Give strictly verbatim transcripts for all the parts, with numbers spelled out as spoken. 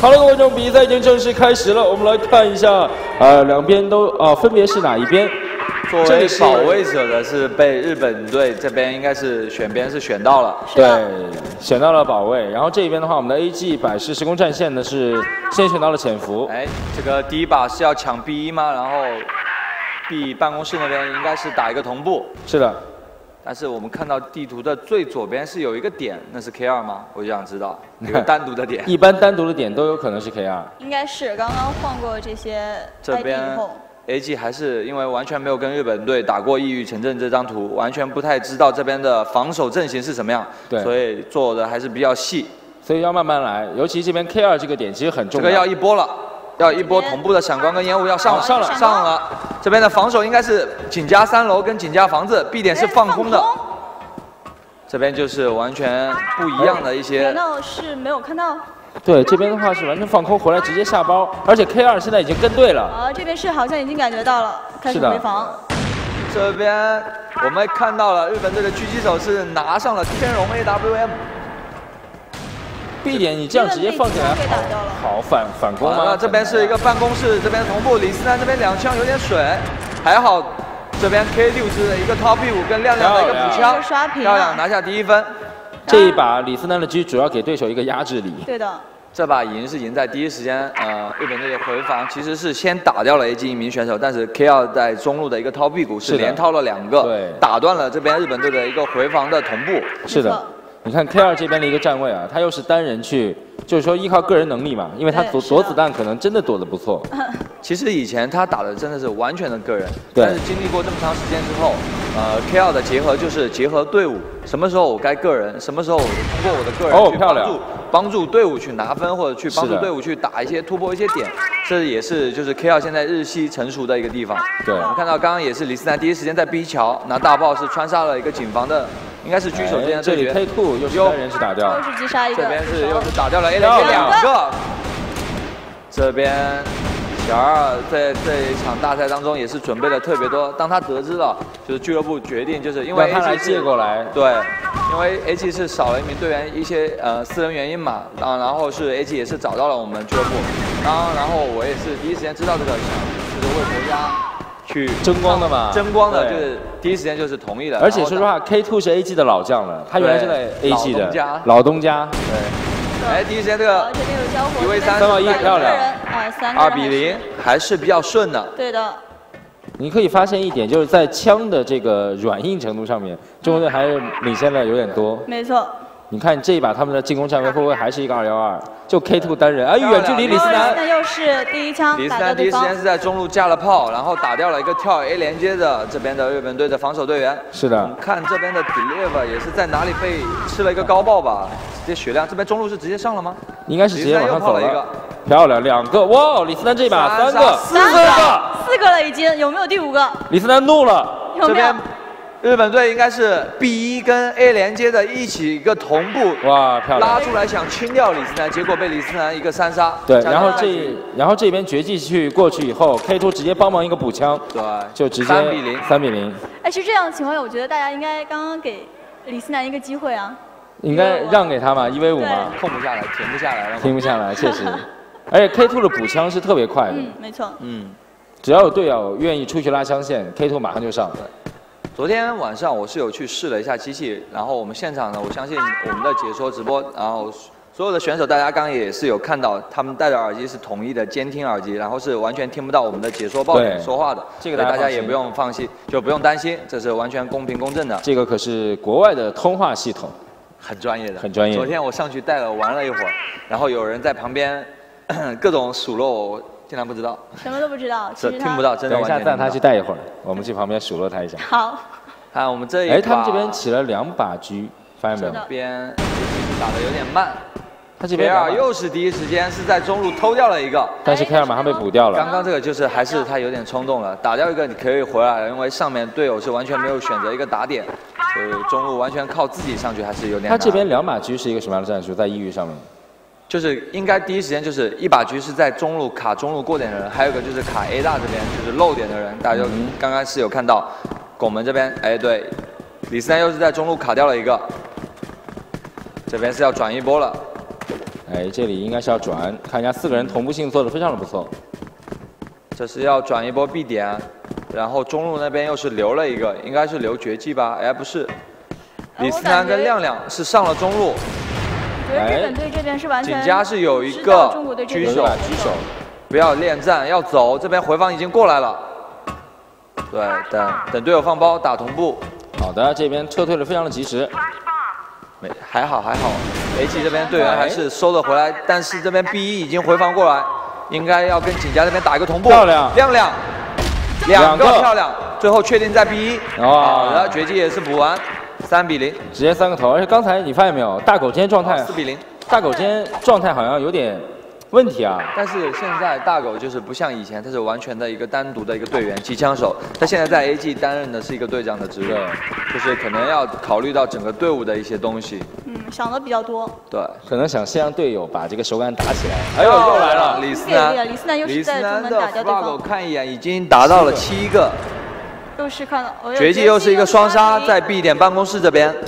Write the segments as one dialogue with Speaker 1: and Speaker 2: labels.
Speaker 1: 好了，各位观众，比赛已经正式开始了。我们来看一下，呃，两边都啊、呃，分别是哪一边？
Speaker 2: 作为保卫者的是被日本队这边应该是选边是选到了，
Speaker 1: 对，选到了保卫。然后这边的话，我们的 A G 百世时空战线呢是先选到了潜伏。
Speaker 2: 哎，这个第一把是要抢 B 一吗？然后 B 办公室那边应该是打一个同步。
Speaker 1: 是的。
Speaker 2: 但是我们看到地图的最左边是有一个点，那是 K 二吗？我就想知道一个单独的点。
Speaker 1: 一般单独的点都有可能是 K 二。
Speaker 3: 应该是刚刚换过这些 I D 以后。
Speaker 2: A G 还是因为完全没有跟日本队打过异域城镇这张图，完全不太知道这边的防守阵型是什么样，
Speaker 1: 对，
Speaker 2: 所以做的还是比较细，
Speaker 1: 所以要慢慢来。尤其这边 K 二这个点其实很重要，
Speaker 2: 这个要一波了，要一波同步的闪光跟烟雾要上了，
Speaker 1: 上了
Speaker 2: 上了。这边的防守应该是井加三楼跟井加房子 ，B 点是放空的，这边就是完全不一样的一些。
Speaker 3: 难道是没有看到？
Speaker 1: 对，这边的话是完全放空回来直接下包，而且 K 二现在已经跟对了。
Speaker 3: 啊，这边是好像已经感觉到了，开始回防。
Speaker 2: 这边我们看到了日本队的狙击手是拿上了天龙 A W M。B
Speaker 1: 点你这样直接放起来，好反反攻吗？
Speaker 2: 那这边是一个办公室，这边同步李思南这边两枪有点水，还好这边 K 六支的一个 Top 五跟亮亮的一个补枪，漂亮拿下第一分。
Speaker 1: 这一把李斯南的狙主要给对手一个压制力。
Speaker 3: 对的，
Speaker 2: 这把赢是赢在第一时间，呃，日本队的回防其实是先打掉了 A G 一名选手，但是 K 二在中路的一个掏屁股是连掏了两个，
Speaker 1: 对，
Speaker 2: 打断了这边日本队的一个回防的同步。
Speaker 1: 是的，你看 K 二这边的一个站位啊，他又是单人去，就是说依靠个人能力嘛，因为他躲躲子弹可能真的躲得不错。
Speaker 2: 其实以前他打的真的是完全的个人，
Speaker 1: 对，
Speaker 2: 但是经历过这么长时间之后。 呃 ，K 二的结合就是结合队伍，什么时候我该个人，什么时候我通过我的个人去帮助、哦、帮助队伍去拿分，或者去帮助队伍去打一些突破一些点，这也是就是 K 二现在日系成熟的一个地方。
Speaker 1: 对，
Speaker 2: 我们看到刚刚也是李思南第一时间在 B 桥拿大炮，是穿杀了一个警防的，应该是狙手之间的对决。
Speaker 1: 这里 K 二又是单人是打掉，
Speaker 3: 又是击杀一个，
Speaker 2: 这边是又是打掉了 A 两两个，这边。 小二在这一场大赛当中也是准备了特别多。当他得知了，就是俱乐部决定，就是因为
Speaker 1: 他来借过来，
Speaker 2: 对，因为 A G 是少了一名队员，一些呃私人原因嘛，然后然后是 A G 也是找到了我们俱乐部，然后然后我也是第一时间知道这个，就是为国家去
Speaker 1: 争光的嘛，
Speaker 2: 争光的，就是第一时间就是同意了。
Speaker 1: 而且说实话 ，K 二 是 A G 的老将了，他原来是在 A G 的老东家，
Speaker 2: 对。 哎，第一时间这个一 v 三，
Speaker 1: 三到一漂亮，
Speaker 2: 二比零还是比较顺的。
Speaker 3: 对的。
Speaker 1: 你可以发现一点，就是在枪的这个软硬程度上面，中国队还是领先的有点多。
Speaker 3: 没错。
Speaker 1: 你看这一把他们的进攻站位会不会还是一个二幺二？就 K 二 单人，啊，远距离李思南，
Speaker 3: 那又是第一枪。
Speaker 2: 李思南第一时间是在中路架了炮，然后打掉了一个跳 A 连接的这边的日本队的防守队员。
Speaker 1: 是的。
Speaker 2: 我们看这边的 Deliver 也是在哪里被吃了一个高爆吧，直接血量。这边中路是直接上了吗？
Speaker 1: 应该是直接往上走了。
Speaker 2: 一个
Speaker 1: 漂亮，两个哇！李思南这把三个，
Speaker 3: 四个，四个了已经，有没有第五个？
Speaker 1: 李思南怒了，
Speaker 3: 有没有？
Speaker 2: 日本队应该是 B 一跟 A 连接的一起一个同步，
Speaker 1: 哇，漂亮！
Speaker 2: 拉出来想清掉李思南，结果被李思南一个三杀。
Speaker 1: 对，然后这然后这边绝技去过去以后 ，K 二 直接帮忙一个补枪，
Speaker 2: 对，
Speaker 1: 就直接
Speaker 2: 三比零，
Speaker 1: 三比零。
Speaker 3: 哎，是这样的情况下，我觉得大家应该刚刚给李思南一个机会啊。
Speaker 1: 应该让给他嘛，一 v 五嘛，
Speaker 2: 控不下来，停不下来了。
Speaker 1: 停不下来，确实。而且 K 二 的补枪是特别快的。
Speaker 3: 嗯，没错。
Speaker 2: 嗯，
Speaker 1: 只要有队友愿意出去拉枪线 ，K 二 马上就上。
Speaker 2: 昨天晚上我是有去试了一下机器，然后我们现场呢，我相信我们的解说直播，然后所有的选手大家刚刚也是有看到，他们戴的耳机是统一的监听耳机，然后是完全听不到我们的解说爆点说话的，
Speaker 1: 这个
Speaker 2: 大家也不用放心，就不用担心，这是完全公平公正的。
Speaker 1: 这个可是国外的通话系统，
Speaker 2: 很专业的，
Speaker 1: 很专业。
Speaker 2: 昨天我上去带了玩了一会儿，然后有人在旁边各种数落我。竟然不知道，
Speaker 3: 什么都不知道，其实
Speaker 2: 听不到，真的
Speaker 1: 等一下让他去带一会儿，我们去旁边数落他一下。
Speaker 3: 好。
Speaker 2: 看我们这一
Speaker 1: 哎，他们这边起了两把狙，发现没有？
Speaker 2: 这边打的有点慢。
Speaker 1: 他这边
Speaker 2: K 二又是第一时间是在中路偷掉了一个，
Speaker 1: 但是 K 二马上被补掉了。
Speaker 2: 刚刚这个就是还是他有点冲动了，打掉一个你可以回来了，因为上面队友是完全没有选择一个打点，所以中路完全靠自己上去还是有点难。
Speaker 1: 他这边两把狙是一个什么样的战术？在异域上面？
Speaker 2: 就是应该第一时间就是一把狙是在中路卡中路过点的人，还有一个就是卡 A 大这边就是漏点的人，大家就刚刚是有看到，拱门这边，哎对，李思南又是在中路卡掉了一个，这边是要转一波了，
Speaker 1: 哎，这里应该是要转，看一下四个人同步性做的非常的不错。
Speaker 2: 这是要转一波 B 点，然后中路那边又是留了一个，应该是留绝技吧？哎，不是，李思南跟亮亮是上了中路。
Speaker 3: 我觉得日本队这边是完全
Speaker 2: 景家是有一个
Speaker 3: 狙
Speaker 2: 手，
Speaker 1: 狙手，
Speaker 2: 不要恋战，要走。这边回防已经过来了，对，等等队友放包打同步。
Speaker 1: 好的，这边撤退的非常的及时。
Speaker 2: 没，还好还好 ，A G 这边队员还是收了回来，但是这边 B 一已经回防过来，应该要跟景家这边打一个同步。
Speaker 1: 漂亮，
Speaker 2: 亮亮，两个漂亮，最后确定在 B 一。好的，绝技也是补完，三比零，
Speaker 1: 直接三个头。而且刚才你发现没有，大狗今天状态
Speaker 2: 四比零，
Speaker 1: 大狗今天状态好像有点问题啊。
Speaker 2: 但是现在大狗就是不像以前，他是完全的一个单独的一个队员机枪手，他现在在 A G 担任的是一个队长的职位，就是可能要考虑到整个队伍的一些东西。
Speaker 3: 嗯，想的比较多。
Speaker 2: 对，
Speaker 1: 可能想先让队友把这个手感打起来。哎呦，又来了，
Speaker 2: 李思南，
Speaker 3: 李思南又是在专门打掉对方。
Speaker 2: 看一眼，已经达到了七个。
Speaker 3: 又是看到
Speaker 2: 绝技又是一个双杀，在 B 点办公室这边。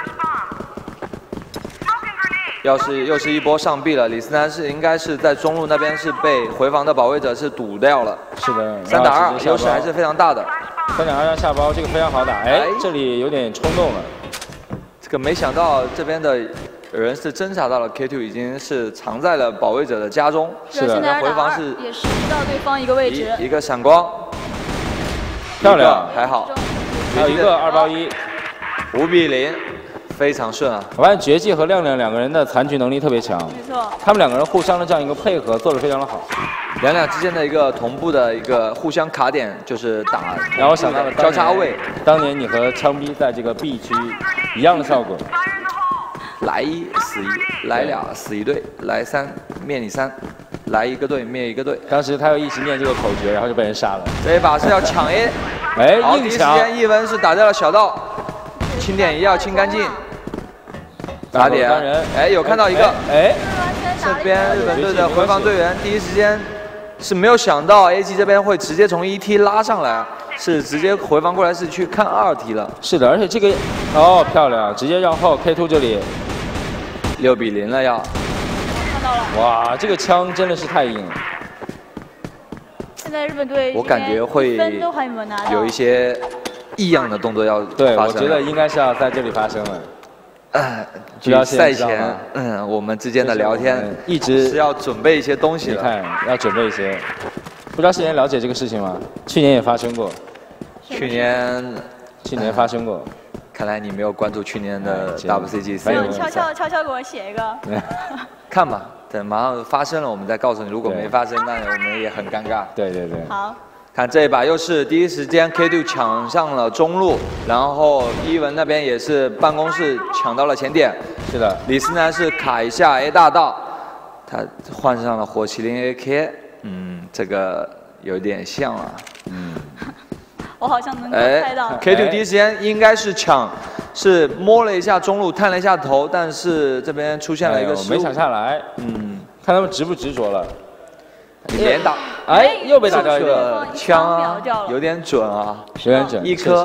Speaker 2: 要是又是一波上 B 了，李思南是应该是在中路那边是被回防的保卫者是堵掉了。
Speaker 1: 是的，
Speaker 2: 三打二，优势还是非常大的。
Speaker 1: 三打二让下包，这个非常好打。哎，这里有点冲动了。
Speaker 2: 这个没想到这边的人是侦查到了 K 二 已经是藏在了保卫者的家中。
Speaker 3: 是的，
Speaker 2: 回防是
Speaker 3: 也是知道对方一个位置。
Speaker 2: 一个闪光，
Speaker 1: 漂亮，
Speaker 2: 还好。
Speaker 1: 还有一个二包一，
Speaker 2: 五比零。非常顺啊！
Speaker 1: 我发现绝技和亮亮两个人的残局能力特别强，
Speaker 3: 没错，
Speaker 1: 他们两个人互相的这样一个配合做得非常的好。
Speaker 2: 两两之间的一个同步的一个互相卡点，就是打，
Speaker 1: 然后想到了
Speaker 2: 交叉位。
Speaker 1: 当年你和枪逼在这个 B 区一样的效果。
Speaker 2: 来一死一，来俩死一队，来三灭你三，来一个队灭一个队。
Speaker 1: 当时他又一直念这个口诀，然后就被人杀了。
Speaker 2: 这一把是要抢 A，
Speaker 1: 哎，硬抢。
Speaker 2: 第一时间一文是打掉了小道，清点一要清干净。打点，哎，有看到一个，哎，这边日本队的回防队员第一时间是没有想到 A G 这边会直接从一 T 拉上来，是直接回防过来是去看二 T 了。
Speaker 1: 是的，而且这个哦漂亮，直接让后 K 二 这里
Speaker 2: 六比零了要。
Speaker 3: 看到了。
Speaker 1: 哇，这个枪真的是太硬了。
Speaker 3: 现在日本队
Speaker 2: 我感觉会
Speaker 3: 分都还没有拿到，
Speaker 2: 有一些异样的动作要
Speaker 1: 对，我觉得应该是要在这里发生了。
Speaker 2: 呃，距赛前，嗯，我们之间的聊天
Speaker 1: 一直
Speaker 2: 是要准备一些东西的，
Speaker 1: 你看要准备一些。不知道谢贤了解这个事情吗？去年也发生过。
Speaker 2: 去年，
Speaker 1: 去年发生过。
Speaker 2: 看来你没有关注去年的 W C G
Speaker 3: 没有，悄悄悄悄给我写一个。
Speaker 2: 看吧，等马上发生了，我们再告诉你。如果没发生，那我们也很尴尬。
Speaker 1: 对对对。
Speaker 3: 好。
Speaker 2: 看这一把又是第一时间 K 二 抢上了中路，然后伊文那边也是办公室抢到了前点。
Speaker 1: 是的，
Speaker 2: 李思南是卡一下 A 大道，他换上了火麒麟 A K， 嗯，这个有点像啊。嗯，
Speaker 3: 我好像能够猜到。
Speaker 2: K 二 第一时间应该是抢，是摸了一下中路，探了一下头，但是这边出现了一个失误，
Speaker 1: 没抢下来。嗯，看他们执不执着了。
Speaker 2: 连打，
Speaker 1: 哎，又被打掉一个
Speaker 2: 枪啊，有点准啊，
Speaker 1: 有点准，
Speaker 2: 一颗。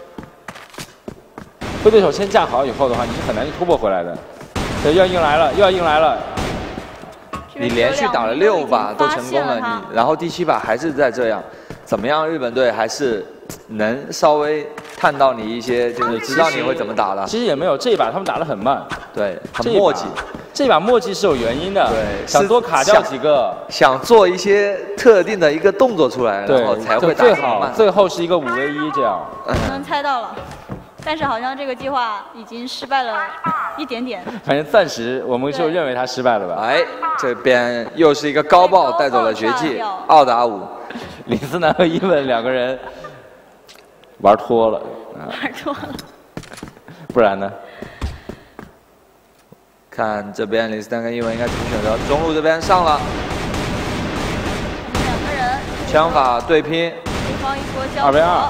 Speaker 1: 被对手先架好以后的话，你是很难去突破回来的。对，又要硬来了，又要硬来了。
Speaker 2: 你连续打了六把都成功了，你然后第七把还是在这样，怎么样？日本队还是能稍微探到你一些，就是知道你会怎么打了。
Speaker 1: 其实也没有，这一把他们打得很慢，
Speaker 2: 对，很磨叽。
Speaker 1: 这把墨迹是有原因的，
Speaker 2: 对，
Speaker 1: 想多卡掉几个，
Speaker 2: 想做一些特定的一个动作出来，然后才会打
Speaker 1: 最好。最后是一个五 v 一这样。
Speaker 3: 可能猜到了，但是好像这个计划已经失败了一点点。
Speaker 1: 反正暂时我们就认为他失败了吧。
Speaker 2: 哎，这边又是一个高爆带走了绝技，二打五。
Speaker 1: 李思南和伊文两个人玩脱了，
Speaker 3: 玩脱了，
Speaker 1: 不然呢？
Speaker 2: 看这边李斯丹跟伊文应该怎么选择？中路这边上了，
Speaker 3: 两个人
Speaker 2: 枪法对拼，
Speaker 1: 二 v 二，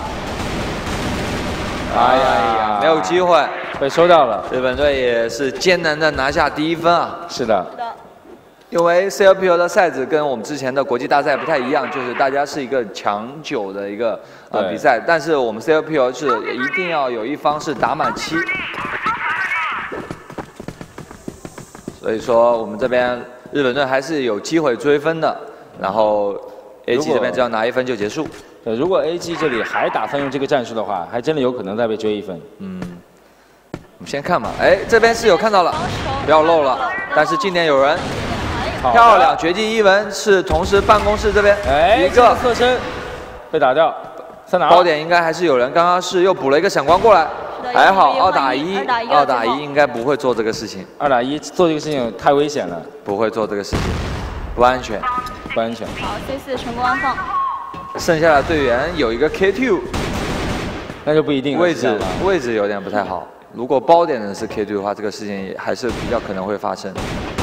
Speaker 2: 哎呀，没有机会，
Speaker 1: 被收掉了。
Speaker 2: 日本队也是艰难的拿下第一分啊。
Speaker 1: 是的，
Speaker 2: 因为 C L P L 的赛制跟我们之前的国际大赛不太一样，就是大家是一个强九的一个呃比赛，但是我们 C L P L 是一定要有一方是打满七。 所以说我们这边日本队还是有机会追分的，然后 A G 这边只要拿一分就结束。
Speaker 1: 对，如果 A G 这里还打算用这个战术的话，还真的有可能再被追一分。
Speaker 2: 嗯，我们先看吧。哎，这边是有看到了，不要漏了。但是近点有人，漂亮，绝技一文是同时办公室这边
Speaker 1: 哎
Speaker 2: 一个
Speaker 1: 侧身被打掉，三打二。
Speaker 2: 包点应该还是有人，刚刚是又补了一个闪光过来，还好二打一，二打一应该不会做这个事情。
Speaker 1: 二打一做这个事情太危险了，
Speaker 2: 不会做这个事情，不安全，
Speaker 1: 不安全。
Speaker 3: 好 ，C 四成功安放。
Speaker 2: 剩下的队员有一个 K 二，
Speaker 1: 那就不一定了。
Speaker 2: 位置位置有点不太好。如果包点的是 K 二的话，这个事情也还是比较可能会发生。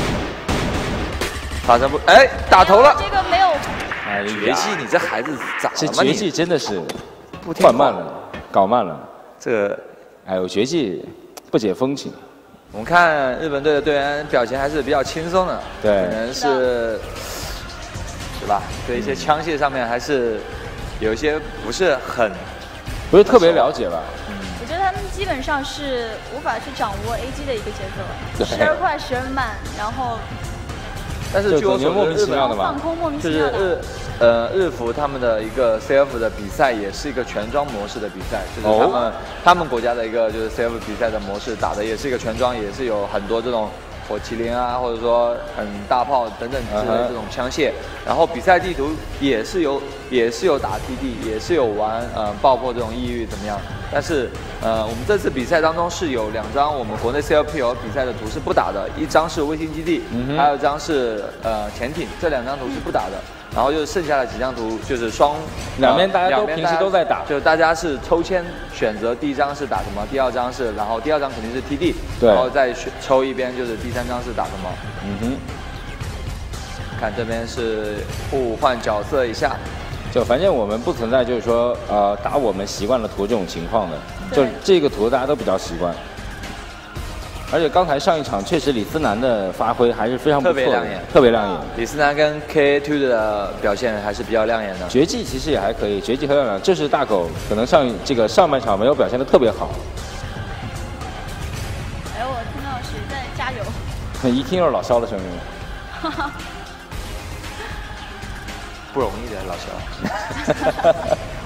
Speaker 2: 发生不？哎，打头了。
Speaker 3: 这个没有。
Speaker 1: 哎呀，
Speaker 2: 绝技，你这孩子咋了
Speaker 1: 这
Speaker 2: 嘛？
Speaker 1: 绝技真的是
Speaker 2: 换
Speaker 1: 慢了，搞慢了。
Speaker 2: 这个，
Speaker 1: 哎呦，绝技不解风情。
Speaker 2: 我们看日本队的队员表情还是比较轻松的，
Speaker 1: 对，
Speaker 2: 可能是，是吧？对一些枪械上面还是有一些不是很，
Speaker 1: 不是特别了解吧？
Speaker 3: 嗯，我觉得他们基本上是无法去掌握 A G 的一个节奏，时而快，时而慢，然后。
Speaker 2: 但是据我所知，日本
Speaker 3: 放空莫名其
Speaker 2: 妙的，就是日呃日服他们的一个 C F 的比赛也是一个全装模式的比赛，就是他们、哦、他们国家的一个就是 C F 比赛的模式打的也是一个全装，也是有很多这种火麒麟啊，或者说嗯大炮等等之类的这种枪械，然后比赛地图也是有也是有打 T D， 也是有玩呃爆破这种异域怎么样？但是呃我们这次比赛当中是有两张我们国内 C L P L 比赛的图是不打的，一张是卫星基地，嗯、还有一张是呃潜艇，这两张图是不打的。然后就是剩下的几张图就是双
Speaker 1: 两边大家都平时都在打，
Speaker 2: 就大家是抽签选择第一张是打什么，第二张是，然后第二张肯定是 T D，
Speaker 1: 对，
Speaker 2: 然后再选抽一边就是第三张是打什么。
Speaker 1: 嗯哼，
Speaker 2: 看这边是互换角色一下，
Speaker 1: 就反正我们不存在就是说呃打我们习惯了图这种情况的，就这个图大家都比较习惯。而且刚才上一场确实李思南的发挥还是非常不错的，特别亮眼，特别亮眼。
Speaker 2: 李思南跟 K 二 的表现还是比较亮眼的。
Speaker 1: 绝技其实也还可以，绝技很亮眼，这是大狗可能上这个上半场没有表现的特别好。
Speaker 3: 哎，我听到谁在加油？
Speaker 1: 一听就是老肖的声音。
Speaker 3: 哈哈。
Speaker 2: 不容易的老肖。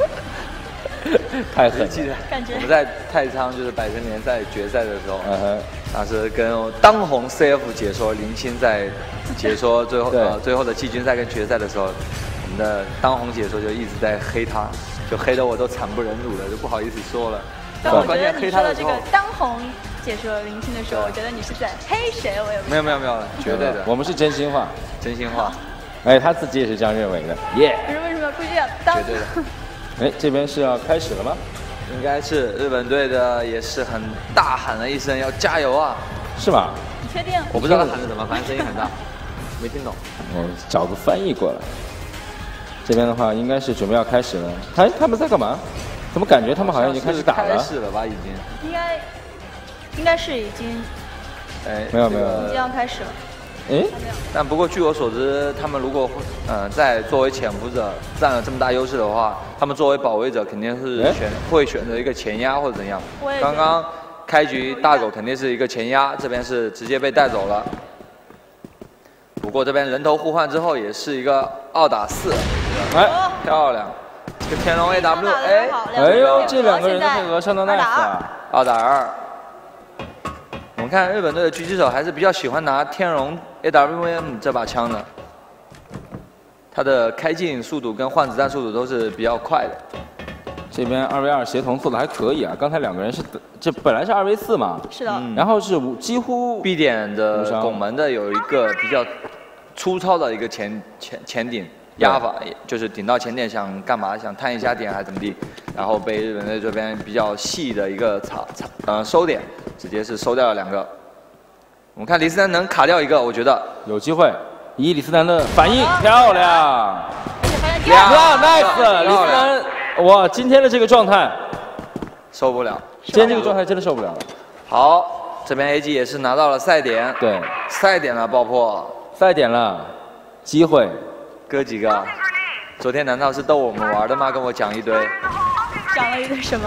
Speaker 1: 太狠了！
Speaker 3: 感觉
Speaker 2: 我们在太仓就是百城联赛决赛的时候，
Speaker 1: 嗯哼，
Speaker 2: 当时跟当红 C F 解说林青在解说最后呃最后的季军赛跟决赛的时候，我们的当红解说就一直在黑他，就黑得我都惨不忍睹了，就不好意思说了。
Speaker 3: 但我觉得你说的这个当红解说林青的时候，我觉得你是在黑谁？我也
Speaker 2: 没有没有没有了，绝对的，
Speaker 1: 我们是真心话，
Speaker 2: 真心话。
Speaker 1: 哎，他自己也是这样认为的，耶。
Speaker 3: 可是为什么要故意要当？
Speaker 2: 绝对的。
Speaker 1: 哎，这边是要开始了吗？
Speaker 2: 应该是日本队的，也是很大喊了一声要加油啊！
Speaker 1: 是吗？
Speaker 3: 你确定？
Speaker 2: 我不知道他喊的什么，反正声音很大，没听懂。
Speaker 1: 我找个翻译过来。这边的话应该是准备要开始了。哎，他们在干嘛？怎么感觉他们好像已经开始打了？
Speaker 2: 开始了吧，已经。
Speaker 3: 应该，应该是已经。
Speaker 1: 哎，没有没有，
Speaker 3: 已经要开始了。
Speaker 1: 哎，
Speaker 2: 但不过据我所知，他们如果呃在作为潜伏者占了这么大优势的话，他们作为保卫者肯定是选会选择一个前压或者怎样。刚刚开局大狗肯定是一个前压，这边是直接被带走了。不过这边人头互换之后也是一个二打四，哎，漂亮，这个天龙 A W， 哎，
Speaker 1: 哎呦，这两个人的配合相当 nice 啊，
Speaker 2: 二打二。我们看日本队的狙击手还是比较喜欢拿天龙 A W M 这把枪的，它的开镜速度跟换子弹速度都是比较快的。
Speaker 1: 这边二 v 二协同做的还可以啊，刚才两个人是这本来是二 v 四嘛，
Speaker 3: 是的，
Speaker 1: 嗯、然后是几乎
Speaker 2: B 点的拱门的有一个比较粗糙的一个前前前顶压法，就是顶到前点想干嘛，想探一下点还是怎么地，然后被日本队这边比较细的一个草草呃收点。直接是收掉了两个，我们看李思南能卡掉一个，我觉得
Speaker 1: 有机会。以李思南的反应漂亮，
Speaker 3: 亮
Speaker 1: ，nice， 李思南，哇，今天的这个状态
Speaker 2: 受不了，
Speaker 1: 今天这个状态真的受不了了。
Speaker 2: 好，这边 A G 也是拿到了赛点，
Speaker 1: 对，
Speaker 2: 赛点了爆破，
Speaker 1: 赛点了，机会，
Speaker 2: 哥几个，昨天难道是逗我们玩的吗？跟我讲一堆，
Speaker 3: 讲了一堆什么？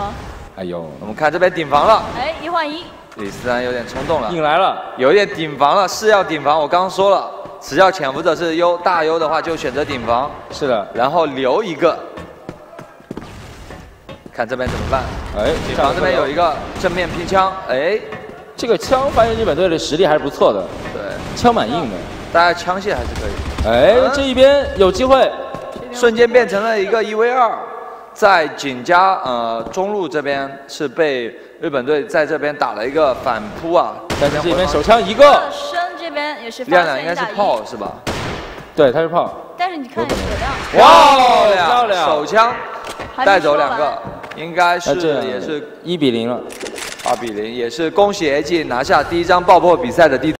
Speaker 1: 哎呦，
Speaker 2: 我们看这边顶防了。
Speaker 3: 哎，一换一。
Speaker 2: 李思南有点冲动了，
Speaker 1: 硬来了，
Speaker 2: 有一点顶防了，是要顶防。我刚刚说了，只要潜伏者是优大优的话，就选择顶防。
Speaker 1: 是的，
Speaker 2: 然后留一个。看这边怎么办？
Speaker 1: 哎，
Speaker 2: 顶防这边有一个正面拼枪，哎，
Speaker 1: 这个枪发现日本队的实力还是不错的。
Speaker 2: 对，
Speaker 1: 枪蛮硬的，
Speaker 2: 大家枪械还是可以。
Speaker 1: 哎，嗯、这一边有机会，
Speaker 2: 瞬间变成了一个一 v 二，在井家呃中路这边是被日本队在这边打了一个反扑啊，
Speaker 1: 但是这边手枪一个，
Speaker 3: 深这边也是
Speaker 2: 亮亮应该是炮是吧？
Speaker 1: 对，他是炮。
Speaker 3: 但是你看血
Speaker 2: 量，哇，
Speaker 1: 漂亮，
Speaker 2: 手枪带走两个，应该是也是
Speaker 1: 一比零了，
Speaker 2: 二比零，也是恭喜 A G 拿下第一张爆破比赛的第。